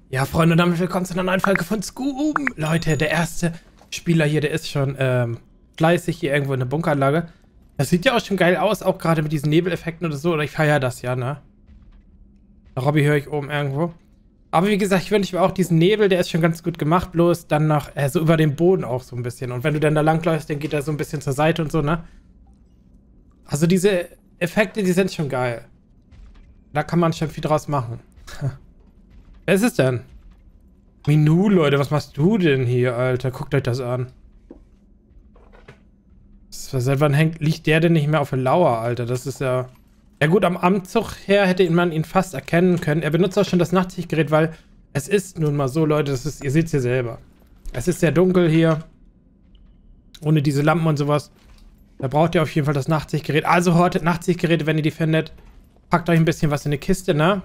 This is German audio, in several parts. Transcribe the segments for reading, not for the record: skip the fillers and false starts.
Ja, Freunde, und damit willkommen zu einer neuen Folge von Scoob. Leute, der erste Spieler hier, der ist schon fleißig hier irgendwo in der Bunkeranlage. Das sieht ja auch schon geil aus, auch gerade mit diesen Nebeleffekten oder so. Oder ich feiere das ja, ne? Robby höre ich oben irgendwo. Aber wie gesagt, ich wünsche mir auch diesen Nebel, der ist schon ganz gut gemacht. Bloß dann noch so über den Boden auch so ein bisschen. Und wenn du dann da langläufst, dann geht er so ein bisschen zur Seite und so, ne? Also diese Effekte, die sind schon geil. Da kann man schon viel draus machen. Wer ist es denn? Minu, Leute, was machst du denn hier, Alter? Guckt euch das an. Seit wann liegt der denn nicht mehr auf der Lauer, Alter? Das ist ja... Ja gut, am Anzug her hätte man ihn fast erkennen können. Er benutzt auch schon das Nachtsichtgerät, weil es ist nun mal so, Leute, das ist, ihr seht es hier selber. Es ist sehr dunkel hier. Ohne diese Lampen und sowas. Da braucht ihr auf jeden Fall das Nachtsichtgerät. Also hortet Nachtsichtgeräte, wenn ihr die findet. Packt euch ein bisschen was in eine Kiste, ne?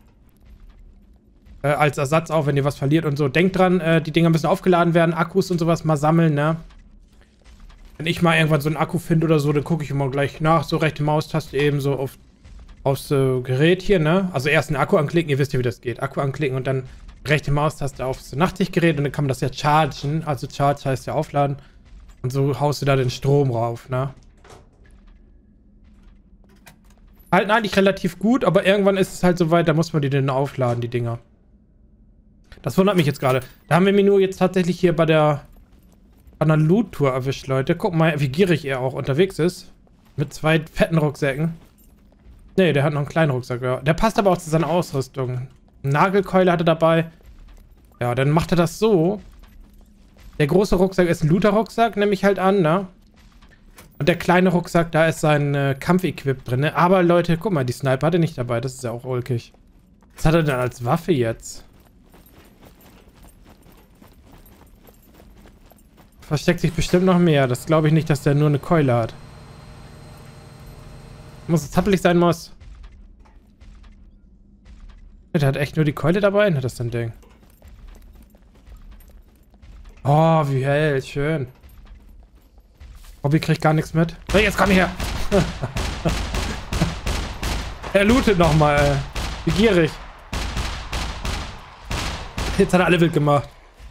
Als Ersatz auch, wenn ihr was verliert und so. Denkt dran, die Dinger müssen aufgeladen werden, Akkus und sowas mal sammeln, ne? Wenn ich mal irgendwann so einen Akku finde oder so, dann gucke ich immer gleich nach. So rechte Maustaste eben so aufs Gerät hier, ne? Also erst einen Akku anklicken, ihr wisst ja, wie das geht. Akku anklicken und dann rechte Maustaste aufs Nachtsichtgerät und dann kann man das ja chargen. Also Charge heißt ja aufladen. Und so haust du da den Strom rauf, ne? Halten eigentlich relativ gut, aber irgendwann ist es halt so weit, da muss man die dann aufladen, die Dinger. Das wundert mich jetzt gerade. Da haben wir Minu jetzt tatsächlich hier bei der Loot-Tour erwischt, Leute. Guck mal, wie gierig er auch unterwegs ist. Mit 2 fetten Rucksäcken. Ne, der hat noch einen kleinen Rucksack, ja. Der passt aber auch zu seiner Ausrüstung. Nagelkeule hat er dabei. Ja, dann macht er das so. Der große Rucksack ist ein Looter-Rucksack, nehme ich halt an, ne? Und der kleine Rucksack, da ist sein Kampfequip drin, ne? Aber Leute, guck mal, die Sniper hat er nicht dabei. Das ist ja auch ulkig. Was hat er denn als Waffe jetzt? Versteckt sich bestimmt noch mehr. Das glaube ich nicht, dass der nur eine Keule hat. Muss es zappelig sein muss. Der hat echt nur die Keule dabei? Was ist das denn Ding? Oh, wie hell. Schön. Robby kriegt gar nichts mit. So, jetzt komm her. Er lootet nochmal. Wie gierig. Jetzt hat er alle wild gemacht.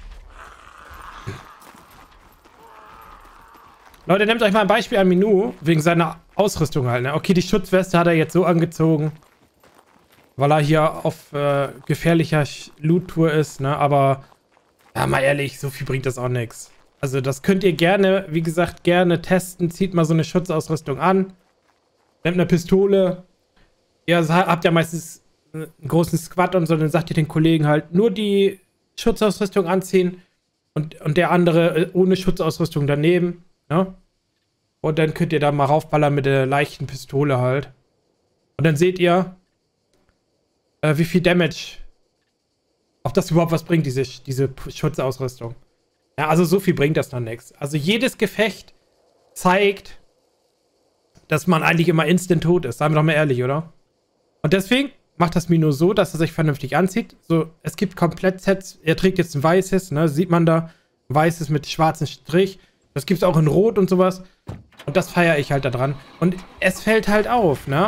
Leute, nehmt euch mal ein Beispiel an Minu, wegen seiner Ausrüstung halt, ne? Okay, die Schutzweste hat er jetzt so angezogen, weil er hier auf gefährlicher Loot-Tour ist, ne? Aber, ja, mal ehrlich, so viel bringt das auch nichts. Also das könnt ihr gerne, wie gesagt, gerne testen. Zieht mal so eine Schutzausrüstung an. Nehmt eine Pistole. Ihr habt ja meistens einen großen Squad und so, dann sagt ihr den Kollegen halt, nur die Schutzausrüstung anziehen und der andere ohne Schutzausrüstung daneben. Ja? Und dann könnt ihr da mal raufballern mit der leichten Pistole halt. Und dann seht ihr, wie viel Damage, ob das überhaupt was bringt, diese Schutzausrüstung. Ja, also so viel bringt das noch nichts. Also jedes Gefecht zeigt, dass man eigentlich immer instant tot ist. Seien wir doch mal ehrlich, oder? Und deswegen macht das Minu so, dass er sich vernünftig anzieht. So, es gibt Komplettsets. Er trägt jetzt ein weißes, ne? Sieht man da. Ein weißes mit schwarzem Strich. Das gibt's auch in Rot und sowas. Und das feiere ich halt da dran. Und es fällt halt auf, ne?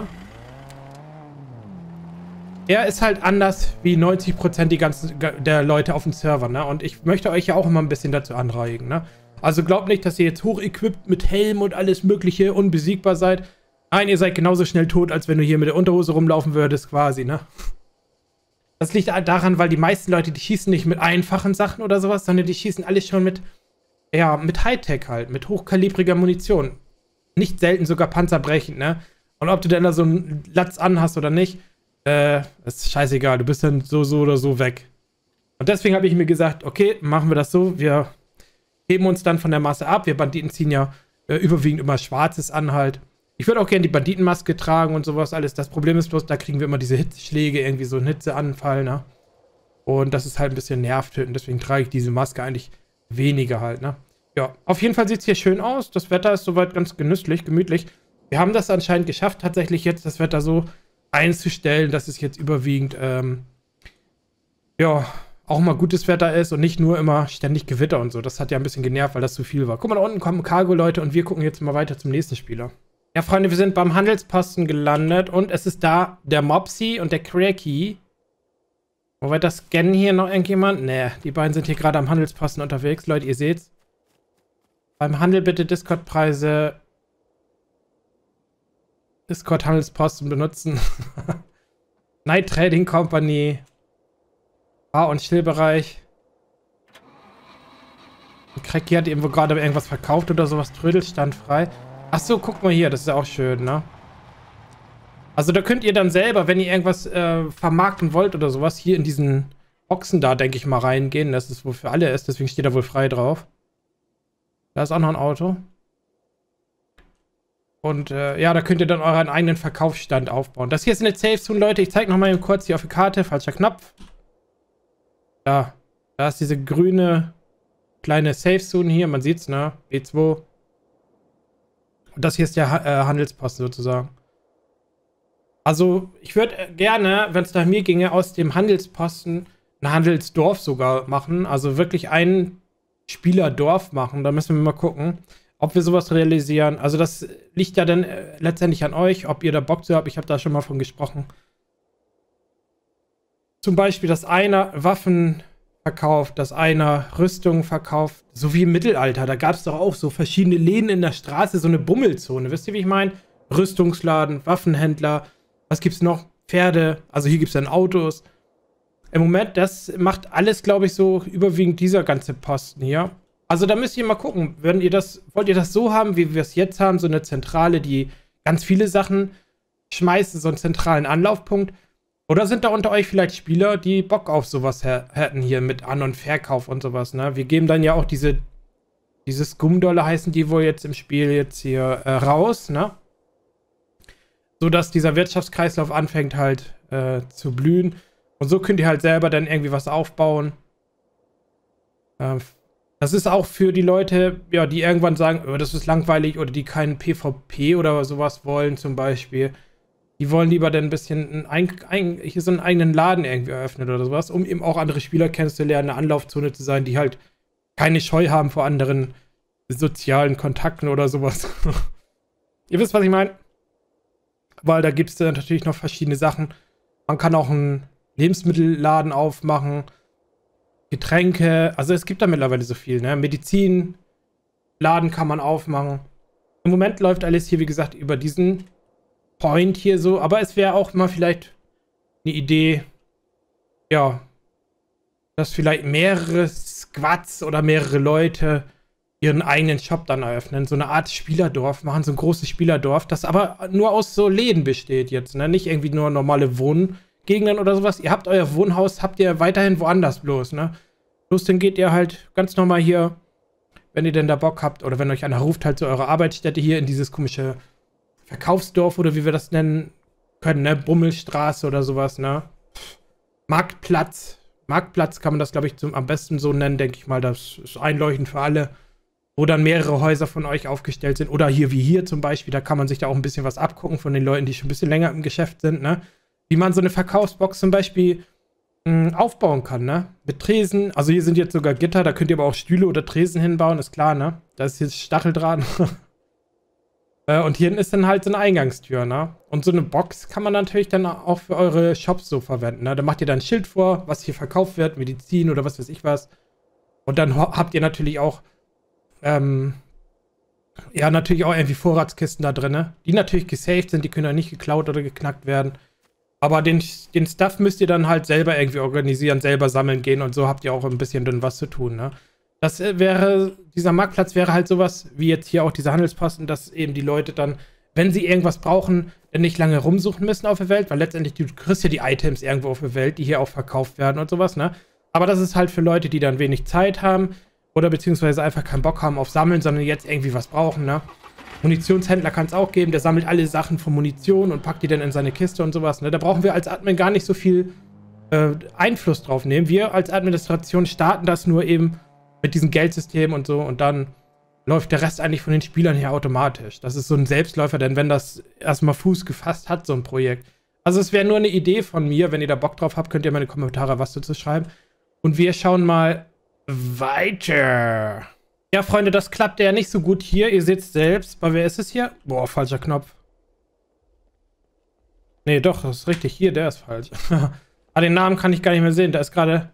Er ist halt anders wie 90% der Leute auf dem Server, ne? Und ich möchte euch ja auch immer ein bisschen dazu anregen, ne? Also glaubt nicht, dass ihr jetzt hochequipped mit Helm und alles mögliche unbesiegbar seid. Nein, ihr seid genauso schnell tot, als wenn du hier mit der Unterhose rumlaufen würdest, quasi, ne? Das liegt daran, weil die meisten Leute, die schießen nicht mit einfachen Sachen oder sowas, sondern die schießen alles schon mit... Ja, mit Hightech halt, mit hochkalibriger Munition. Nicht selten sogar panzerbrechend, ne? Und ob du denn da so einen Latz anhast oder nicht, ist scheißegal. Du bist dann so oder so weg. Und deswegen habe ich mir gesagt, okay, machen wir das so. Wir heben uns dann von der Masse ab. Wir Banditen ziehen ja überwiegend immer Schwarzes an halt. Ich würde auch gerne die Banditenmaske tragen und sowas alles. Das Problem ist bloß, da kriegen wir immer diese Hitzeschläge, irgendwie so einen Hitzeanfall, ne? Und das ist halt ein bisschen nervtötend. Deswegen trage ich diese Maske eigentlich weniger halt, ne? Ja, auf jeden Fall sieht es hier schön aus. Das Wetter ist soweit ganz genüsslich, gemütlich. Wir haben das anscheinend geschafft, tatsächlich jetzt das Wetter so einzustellen, dass es jetzt überwiegend, ja, auch mal gutes Wetter ist und nicht nur immer ständig Gewitter und so. Das hat ja ein bisschen genervt, weil das zu viel war. Guck mal, da unten kommen Cargo, Leute, und wir gucken jetzt mal weiter zum nächsten Spieler. Ja, Freunde, wir sind beim Handelsposten gelandet und es ist da der Mopsy und der Cracky. Wobei das scannen hier noch irgendjemand? Nee, die beiden sind hier gerade am Handelsposten unterwegs. Leute, ihr seht's. Beim Handel bitte Discord-Preise, Discord-Handelsposten benutzen. Night Trading Company. Bar- und Stillbereich. Cracky hat irgendwo gerade irgendwas verkauft oder sowas. Trödelstand frei. Achso, guck mal hier, das ist ja auch schön, ne? Also da könnt ihr dann selber, wenn ihr irgendwas vermarkten wollt oder sowas, hier in diesen Boxen da, denke ich mal, reingehen. Das ist wohl für alle ist, deswegen steht da wohl frei drauf. Da ist auch noch ein Auto. Und ja, da könnt ihr dann euren eigenen Verkaufsstand aufbauen. Das hier ist eine Safe Zone, Leute. Ich zeige nochmal kurz hier auf die Karte. Falscher Knopf. Da. Da ist diese grüne kleine Safe Zone hier. Man sieht's, ne? B2. Und das hier ist der Handelsposten sozusagen. Also, ich würde gerne, wenn es nach mir ginge, aus dem Handelsposten ein Handelsdorf sogar machen. Also wirklich ein Spielerdorf machen. Da müssen wir mal gucken, ob wir sowas realisieren. Also das liegt ja dann letztendlich an euch, ob ihr da Bock zu habt. Ich habe da schon mal von gesprochen. Zum Beispiel, dass einer Waffen verkauft, dass einer Rüstung verkauft. So wie im Mittelalter. Da gab es doch auch so verschiedene Läden in der Straße, so eine Bummelzone. Wisst ihr, wie ich meine? Rüstungsladen, Waffenhändler. Was gibt's noch? Pferde. Also hier gibt es dann Autos. Im Moment, das macht alles, glaube ich, so überwiegend dieser ganze Posten hier. Also da müsst ihr mal gucken. Wollt ihr das so haben, wie wir es jetzt haben? So eine Zentrale, die ganz viele Sachen schmeißt, so einen zentralen Anlaufpunkt. Oder sind da unter euch vielleicht Spieler, die Bock auf sowas hätten hier mit An- und Verkauf und sowas, ne? Wir geben dann ja auch diese Scum-Dollar heißen die wohl jetzt im Spiel jetzt hier raus, ne? So dass dieser Wirtschaftskreislauf anfängt halt zu blühen. Und so könnt ihr halt selber dann irgendwie was aufbauen. Das ist auch für die Leute, ja, die irgendwann sagen, oh, das ist langweilig oder die keinen PvP oder sowas wollen zum Beispiel. Die wollen lieber dann ein bisschen hier so einen eigenen Laden irgendwie eröffnen oder sowas, um eben auch andere Spieler kennenzulernen, eine Anlaufzone zu sein, die halt keine Scheu haben vor anderen sozialen Kontakten oder sowas. Ihr wisst, was ich meine? Weil da gibt es dann natürlich noch verschiedene Sachen. Man kann auch einen Lebensmittelladen aufmachen, Getränke, also es gibt da mittlerweile so viel, ne? Medizinladen kann man aufmachen. Im Moment läuft alles hier, wie gesagt, über diesen Point hier so, aber es wäre auch mal vielleicht eine Idee, ja, dass vielleicht mehrere Squads oder mehrere Leute ihren eigenen Shop dann eröffnen, so eine Art Spielerdorf machen, so ein großes Spielerdorf, das aber nur aus so Läden besteht jetzt, ne? Nicht irgendwie nur normale Wohngegenden oder sowas. Ihr habt euer Wohnhaus, habt ihr weiterhin woanders bloß, ne? Bloß dann geht ihr halt ganz normal hier, wenn ihr denn da Bock habt, oder wenn euch einer ruft, halt zu eurer Arbeitsstätte hier in dieses komische Verkaufsdorf oder wie wir das nennen können, ne? Bummelstraße oder sowas, ne? Marktplatz. Marktplatz kann man das, glaube ich, am besten so nennen, denke ich mal. Das ist einleuchtend für alle. Wo dann mehrere Häuser von euch aufgestellt sind. Oder hier wie hier zum Beispiel. Da kann man sich da auch ein bisschen was abgucken von den Leuten, die schon ein bisschen länger im Geschäft sind, ne? Wie man so eine Verkaufsbox zum Beispiel aufbauen kann, ne? Mit Tresen. Also hier sind jetzt sogar Gitter. Da könnt ihr aber auch Stühle oder Tresen hinbauen. Ist klar, ne? Da ist jetzt Stacheldraht. Und hier ist dann halt so eine Eingangstür, ne? Und so eine Box kann man natürlich dann auch für eure Shops so verwenden, ne? Da macht ihr dann ein Schild vor, was hier verkauft wird, Medizin oder was weiß ich was. Und dann habt ihr natürlich auch, ja, natürlich auch irgendwie Vorratskisten da drin, ne? Die natürlich gesaved sind, die können ja nicht geklaut oder geknackt werden. Aber den Stuff müsst ihr dann halt selber irgendwie organisieren, selber sammeln gehen und so habt ihr auch ein bisschen dann was zu tun, ne? Das dieser Marktplatz wäre halt sowas, wie jetzt hier auch dieser Handelsposten, dass eben die Leute dann, wenn sie irgendwas brauchen, dann nicht lange rumsuchen müssen auf der Welt, weil letztendlich, du kriegst ja die Items irgendwo auf der Welt, die hier auch verkauft werden und sowas, ne? Aber das ist halt für Leute, die dann wenig Zeit haben oder beziehungsweise einfach keinen Bock haben auf Sammeln, sondern jetzt irgendwie was brauchen, ne? Munitionshändler kann es auch geben, der sammelt alle Sachen von Munition und packt die dann in seine Kiste und sowas, ne? Da brauchen wir als Admin gar nicht so viel Einfluss drauf nehmen. Wir als Administration starten das nur eben mit diesem Geldsystem und so und dann läuft der Rest eigentlich von den Spielern her automatisch. Das ist so ein Selbstläufer, denn wenn das erstmal Fuß gefasst hat, so ein Projekt. Also es wäre nur eine Idee von mir. Wenn ihr da Bock drauf habt, könnt ihr mal in die Kommentare was dazu schreiben. Und wir schauen mal weiter. Ja, Freunde, das klappt ja nicht so gut hier. Ihr seht es selbst. Bei wer ist es hier? Boah, falscher Knopf. Nee, doch, das ist richtig. Hier, der ist falsch. Ah, den Namen kann ich gar nicht mehr sehen. Da ist gerade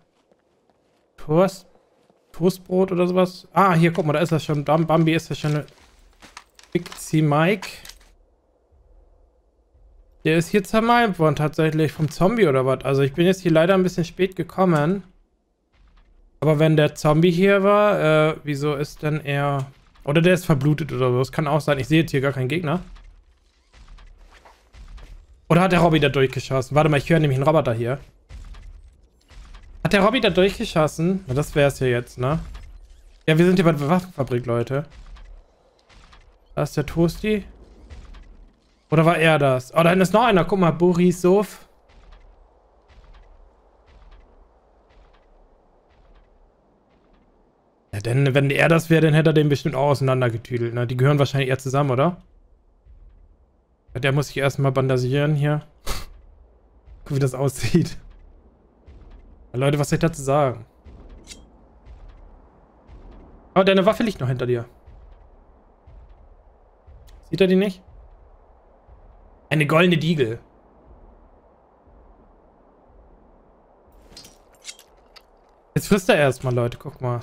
Toastbrot oder sowas. Ah, hier, guck mal, da ist das schon. Bambi ist das schon. Big C Mike. Der ist hier zermalmt worden, tatsächlich. Vom Zombie oder was. Also, ich bin jetzt hier leider ein bisschen spät gekommen. Aber wenn der Zombie hier war, wieso ist denn er... Oder der ist verblutet oder so. Das kann auch sein. Ich sehe jetzt hier gar keinen Gegner. Oder hat der Robby da durchgeschossen? Warte mal, ich höre nämlich einen Roboter hier. Hat der Robby da durchgeschossen? Na, das wär's ja jetzt, ne? Ja, wir sind hier bei der Waffenfabrik, Leute. Da ist der Toasty. Oder war er das? Oh, da hinten ist noch einer. Guck mal, Borisov. Ja, denn wenn er das wäre, dann hätte er den bestimmt auch auseinandergetüdelt, ne? Die gehören wahrscheinlich eher zusammen, oder? Ja, der muss sich erstmal bandasieren hier. Guck, wie das aussieht. Ja, Leute, was soll ich dazu sagen? Oh, deine Waffe liegt noch hinter dir. Sieht er die nicht? Eine goldene Diegel. Jetzt frisst er erstmal, Leute. Guck mal.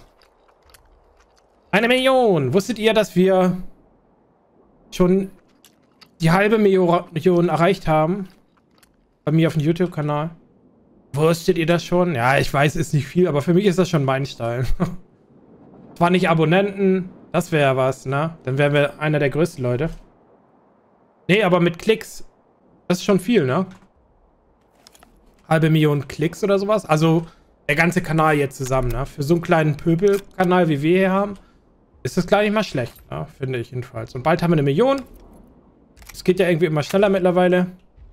1 Million. Wusstet ihr, dass wir schon die halbe Million erreicht haben? Bei mir auf dem YouTube-Kanal. Wusstet ihr das schon? Ja, ich weiß, ist nicht viel, aber für mich ist das schon Meilenstein. Zwar nicht Abonnenten, das wäre ja was, ne? Dann wären wir einer der größten Leute. Nee, aber mit Klicks, das ist schon viel, ne? 500.000 Klicks oder sowas. Also der ganze Kanal jetzt zusammen, ne? Für so einen kleinen Pöbel-Kanal, wie wir hier haben, ist das gar nicht mal schlecht, ne? Finde ich jedenfalls. Und bald haben wir 1 Million. Es geht ja irgendwie immer schneller mittlerweile.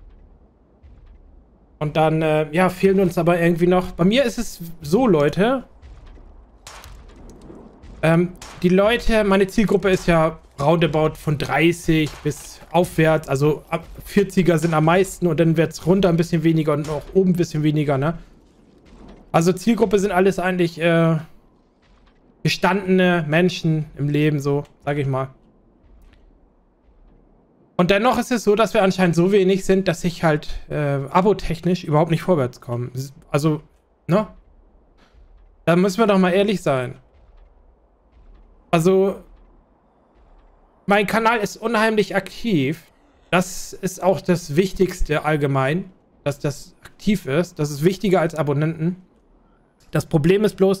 Und dann, ja, fehlen uns aber irgendwie noch... Bei mir ist es so, Leute. Die Leute, meine Zielgruppe ist ja roundabout von 30 bis aufwärts. Also ab 40er sind am meisten und dann wird es runter ein bisschen weniger und auch oben ein bisschen weniger, ne? Also Zielgruppe sind alles eigentlich gestandene Menschen im Leben, so, sag ich mal. Und dennoch ist es so, dass wir anscheinend so wenig sind, dass ich halt abotechnisch überhaupt nicht vorwärts komme. Also, ne? Da müssen wir doch mal ehrlich sein. Also, mein Kanal ist unheimlich aktiv. Das ist auch das Wichtigste allgemein, dass das aktiv ist. Das ist wichtiger als Abonnenten. Das Problem ist bloß,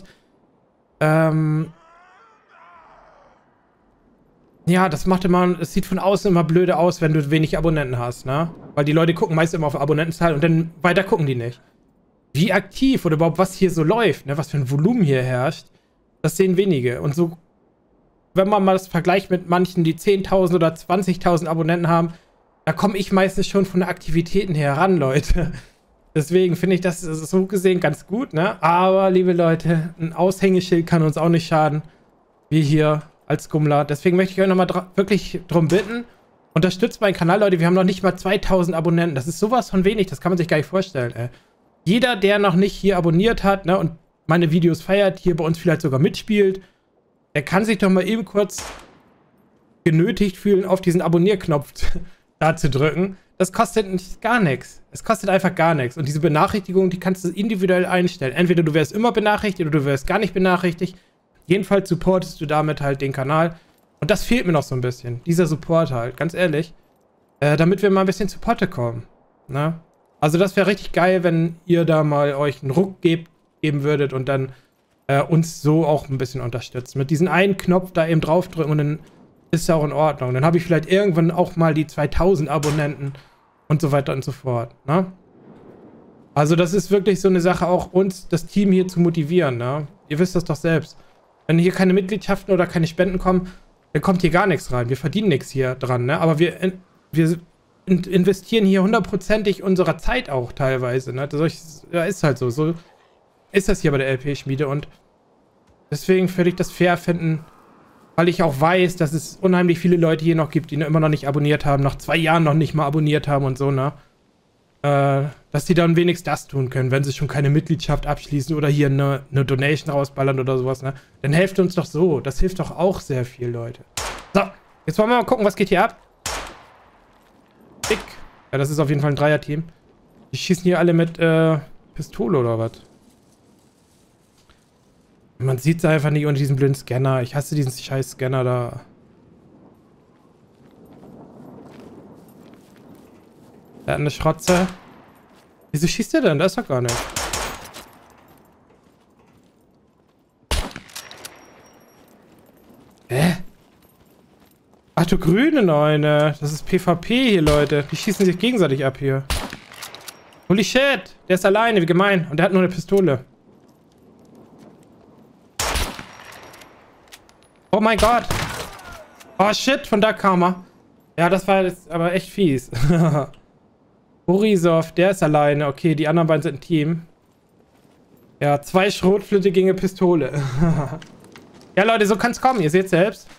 ja, das macht immer, es sieht von außen immer blöde aus, wenn du wenig Abonnenten hast, ne? Weil die Leute gucken meist immer auf Abonnentenzahl und dann weiter gucken die nicht. Wie aktiv oder überhaupt was hier so läuft, ne? Was für ein Volumen hier herrscht, das sehen wenige. Und so, wenn man mal das vergleicht mit manchen, die 10.000 oder 20.000 Abonnenten haben, da komme ich meistens schon von den Aktivitäten her ran, Leute. Deswegen finde ich das so gesehen ganz gut, ne? Aber, liebe Leute, ein Aushängeschild kann uns auch nicht schaden. Wie hier als Gummler. Deswegen möchte ich euch nochmal wirklich drum bitten. Unterstützt meinen Kanal, Leute. Wir haben noch nicht mal 2.000 Abonnenten. Das ist sowas von wenig. Das kann man sich gar nicht vorstellen, ey. Jeder, der noch nicht hier abonniert hat, ne, und meine Videos feiert, hier bei uns vielleicht sogar mitspielt, der kann sich doch mal eben kurz genötigt fühlen, auf diesen Abonnierknopf da zu drücken. Das kostet gar nichts. Es kostet einfach gar nichts. Und diese Benachrichtigung, die kannst du individuell einstellen. Entweder du wirst immer benachrichtigt oder du wirst gar nicht benachrichtigt. Jedenfalls supportest du damit halt den Kanal. Und das fehlt mir noch so ein bisschen. Dieser Support halt, ganz ehrlich. Damit wir mal ein bisschen zu Potte kommen. Ne? Also das wäre richtig geil, wenn ihr da mal euch einen Ruck geben würdet und dann uns so auch ein bisschen unterstützt. Mit diesem einen Knopf da eben draufdrücken und dann ist ja auch in Ordnung. Dann habe ich vielleicht irgendwann auch mal die 2.000 Abonnenten und so weiter und so fort. Ne? Also das ist wirklich so eine Sache, auch uns, das Team hier zu motivieren. Ne? Ihr wisst das doch selbst. Wenn hier keine Mitgliedschaften oder keine Spenden kommen, dann kommt hier gar nichts rein. Wir verdienen nichts hier dran, ne? Aber wir investieren hier 100%ig unserer Zeit auch teilweise, ne? Das ist halt so. So ist das hier bei der LP-Schmiede und deswegen würde ich das fair finden, weil ich auch weiß, dass es unheimlich viele Leute hier noch gibt, die immer noch nicht abonniert haben, nach 2 Jahren noch nicht mal abonniert haben und so, ne? Dass die dann wenigstens das tun können, wenn sie schon keine Mitgliedschaft abschließen oder hier eine Donation rausballern oder sowas, ne? Dann helft uns doch so. Das hilft doch auch sehr viel, Leute. So, jetzt wollen wir mal gucken, was geht hier ab. Dick. Ja, das ist auf jeden Fall ein Dreier-Team. Die schießen hier alle mit Pistole oder was? Man sieht es einfach nicht unter diesem blöden Scanner. Ich hasse diesen scheiß Scanner da. Der hat eine Schrotze. Wieso schießt der denn? Das ist doch gar nicht. Hä? Ach du grüne Neune. Das ist PvP hier, Leute. Die schießen sich gegenseitig ab hier. Holy shit. Der ist alleine, wie gemein. Und der hat nur eine Pistole. Oh mein Gott. Oh shit, von da kam er. Ja, das war jetzt aber echt fies. Borisov, der ist alleine. Okay, die anderen beiden sind ein Team. Ja, 2 Schrotflinte gegen eine Pistole. Ja, Leute, so kann es kommen. Ihr seht selbst.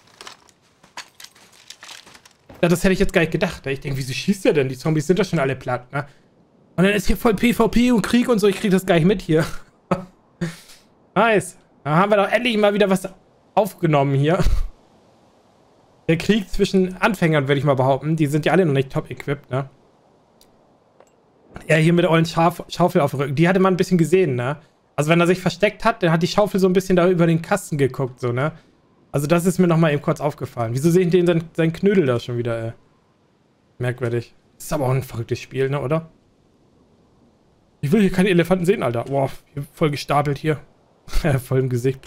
Ja, das hätte ich jetzt gar nicht gedacht. Ich denke, wieso schießt der denn? Die Zombies sind doch schon alle platt, ne? Und dann ist hier voll PvP und Krieg und so. Ich kriege das gar nicht mit hier. Nice. Da haben wir doch endlich mal wieder was aufgenommen hier. Der Krieg zwischen Anfängern, würde ich mal behaupten. Die sind ja alle noch nicht top-equipped, ne? Er hier mit der ollen Schaufel auf dem Rücken. Die hatte man ein bisschen gesehen, ne? Also wenn er sich versteckt hat, dann hat die Schaufel so ein bisschen da über den Kasten geguckt, so, ne? Also das ist mir nochmal eben kurz aufgefallen. Wieso sehe ich den sein Knödel da schon wieder, ey? Merkwürdig. Das ist aber auch ein verrücktes Spiel, ne, oder? Ich will hier keine Elefanten sehen, Alter. Boah, hier voll gestapelt hier. Voll im Gesicht.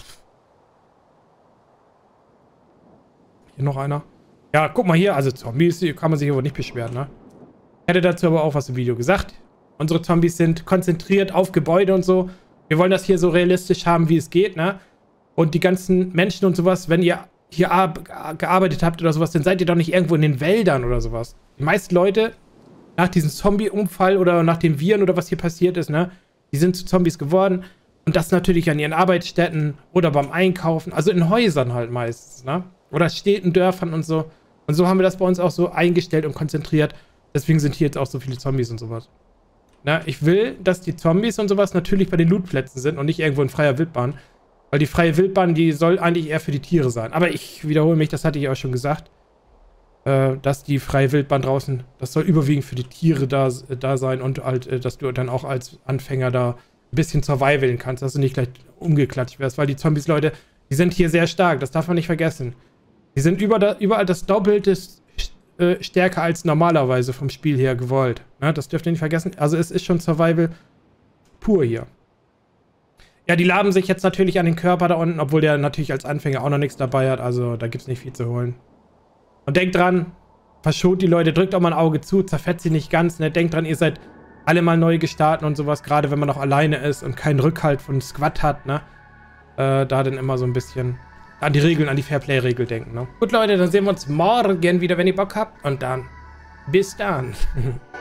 Hier noch einer. Ja, guck mal hier. Also Zombies, hier kann man sich aber nicht beschweren, ne? Ich hätte dazu aber auch was im Video gesagt. Unsere Zombies sind konzentriert auf Gebäude und so. Wir wollen das hier so realistisch haben, wie es geht, ne? Und die ganzen Menschen und sowas, wenn ihr hier gearbeitet habt oder sowas, dann seid ihr doch nicht irgendwo in den Wäldern oder sowas. Die meisten Leute, nach diesem Zombie-Unfall oder nach den Viren oder was hier passiert ist, ne? Die sind zu Zombies geworden. Und das natürlich an ihren Arbeitsstätten oder beim Einkaufen. Also in Häusern halt meistens, ne? Oder Städten, Dörfern und so. Und so haben wir das bei uns auch so eingestellt und konzentriert. Deswegen sind hier jetzt auch so viele Zombies und sowas. Na, ich will, dass die Zombies und sowas natürlich bei den Lootplätzen sind und nicht irgendwo in freier Wildbahn. Weil die freie Wildbahn, die soll eigentlich eher für die Tiere sein. Aber ich wiederhole mich, das hatte ich auch schon gesagt. Dass die freie Wildbahn draußen, das soll überwiegend für die Tiere da sein und halt, dass du dann auch als Anfänger da ein bisschen survivalen kannst, dass du nicht gleich umgeklatscht wirst. Weil die Zombies, Leute, die sind hier sehr stark, das darf man nicht vergessen. Die sind überall das Doppelte stärker als normalerweise vom Spiel her gewollt. Ne? Das dürft ihr nicht vergessen. Also es ist schon Survival pur hier. Ja, die laben sich jetzt natürlich an den Körper da unten, obwohl der natürlich als Anfänger auch noch nichts dabei hat. Also da gibt es nicht viel zu holen. Und denkt dran, verschont die Leute, drückt auch mal ein Auge zu, zerfetzt sie nicht ganz. Ne? Denkt dran, ihr seid alle mal neu gestartet und sowas, gerade wenn man noch alleine ist und keinen Rückhalt von Squad hat, ne? Da dann immer so ein bisschen an die Regeln, an die Fairplay-Regel denken, ne? Gut, Leute, dann sehen wir uns morgen wieder, wenn ihr Bock habt. Und dann bis dann.